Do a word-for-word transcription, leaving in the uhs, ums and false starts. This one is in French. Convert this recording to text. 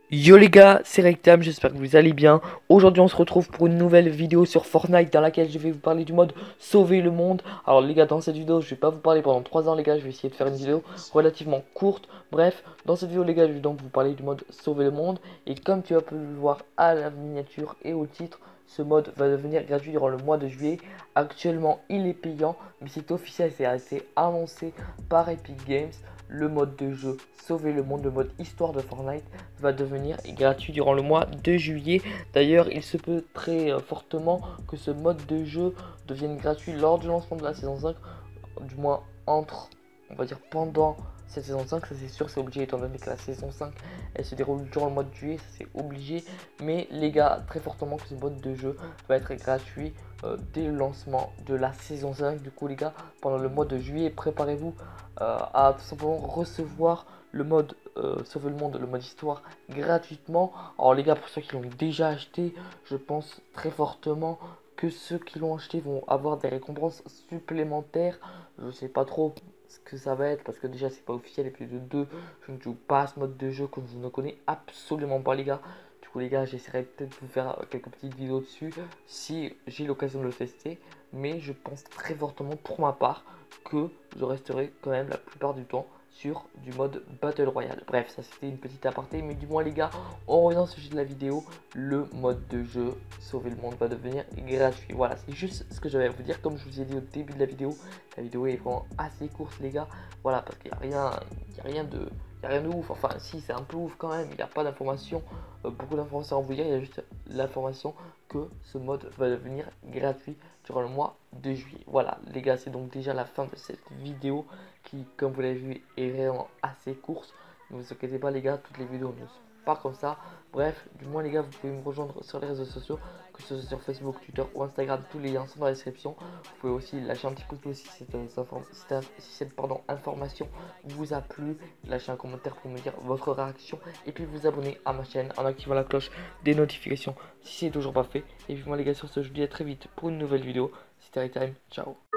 Yo les gars, c'est Rectam, j'espère que vous allez bien. Aujourd'hui on se retrouve pour une nouvelle vidéo sur Fortnite dans laquelle je vais vous parler du mode sauver le monde. Alors les gars, dans cette vidéo je vais pas vous parler pendant trois ans les gars, je vais essayer de faire une vidéo relativement courte. Bref, dans cette vidéo les gars, je vais donc vous parler du mode sauver le monde. Et comme tu as pu le voir à la miniature et au titre, ce mode va devenir gratuit durant le mois de juillet. Actuellement il est payant, mais c'est officiel, c'est assez annoncé par Epic Games. Le mode de jeu sauver le monde, le mode histoire de Fortnite va devenir gratuit durant le mois de juillet. D'ailleurs, il se peut très euh, fortement que ce mode de jeu devienne gratuit lors du lancement de la saison cinq, du moins entre, on va dire pendant cette saison cinq, ça c'est sûr, c'est obligé étant donné que la saison cinq elle se déroule durant le mois de juillet, ça c'est obligé. Mais les gars, très fortement que ce mode de jeu va être gratuit euh, dès le lancement de la saison cinq. Du coup les gars, pendant le mois de juillet, préparez-vous euh, à tout simplement recevoir le mode euh, sauver le monde, le mode histoire gratuitement. Alors les gars, pour ceux qui l'ont déjà acheté, je pense très fortement que ceux qui l'ont acheté vont avoir des récompenses supplémentaires. Je sais pas trop ce que ça va être parce que déjà c'est pas officiel, et puis de deux, je ne joue pas à ce mode de jeu que je ne connais absolument pas les gars. Du coup les gars, j'essaierai peut-être de vous faire quelques petites vidéos dessus si j'ai l'occasion de le tester, mais je pense très fortement pour ma part que je resterai quand même la plupart du temps sur du mode Battle Royale. Bref, ça c'était une petite aparté, mais du moins les gars, on revient au sujet de la vidéo. Le mode de jeu sauver le monde va devenir gratuit. Voilà, c'est juste ce que j'avais à vous dire. Comme je vous ai dit au début de la vidéo, la vidéo est vraiment assez courte les gars. Voilà, parce qu'il n'y a rien, il y a rien de... Il n'y a rien de ouf, enfin si c'est un peu ouf quand même, il n'y a pas d'informations, euh, beaucoup d'informations à vous dire, il y a juste l'information que ce mode va devenir gratuit durant le mois de juillet. Voilà les gars, c'est donc déjà la fin de cette vidéo qui, comme vous l'avez vu, est vraiment assez courte. Ne vous inquiétez pas les gars, toutes les vidéos ne sont pas comme ça. Bref, du moins les gars, vous pouvez me rejoindre sur les réseaux sociaux, que ce soit sur Facebook, Twitter ou Instagram, tous les liens sont dans la description. Vous pouvez aussi lâcher un petit pouce bleu si cette, si cette pardon, information vous a plu, lâcher un commentaire pour me dire votre réaction, et puis vous abonner à ma chaîne en activant la cloche des notifications si c'est toujours pas fait. Et puis moi les gars, sur ce, je vous dis à très vite pour une nouvelle vidéo. C'était Time, ciao.